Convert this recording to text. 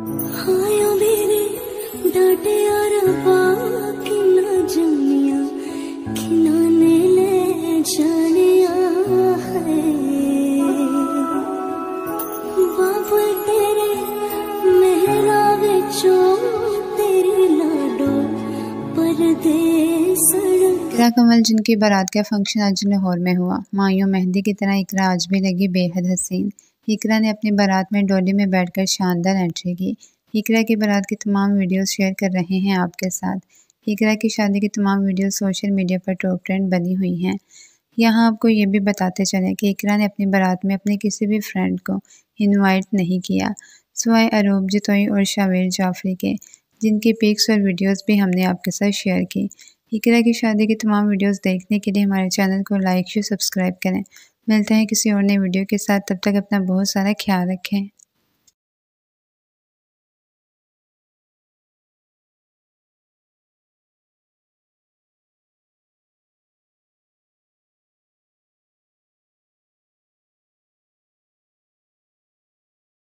हाया मेरे डाटे रबा किना जमिया किना ने ले जानिया है बाबू तेरे मेहरा विचो तेरी लाडो परदेस। इकरा कमल जिनकी बारात का फंक्शन आज लाहौर में हुआ, मायूं मेहंदी की तरह इकरा आज भी लगी बेहद हसीन। इकरा ने अपनी बारात में डोली में बैठकर शानदार एंट्री की। इकरा की बारात की तमाम वीडियोस शेयर कर रहे हैं आपके साथ। इकरा की शादी की तमाम वीडियोस सोशल मीडिया पर टॉप ट्रेंड बनी हुई हैं। यहाँ आपको ये भी बताते चलें कि इकरा ने अपनी बारात में अपने किसी भी फ्रेंड को इनवाइट नहीं किया, सिवाय अरूब जितोई और शावेर जाफरी के, जिनकी पिक्स और वीडियोस भी हमने आपके साथ शेयर की। इकरा की शादी की तमाम वीडियोस देखने के लिए हमारे चैनल को लाइक और सब्सक्राइब करें। मिलते हैं किसी और नई वीडियो के साथ, तब तक अपना बहुत सारा ख्याल रखें।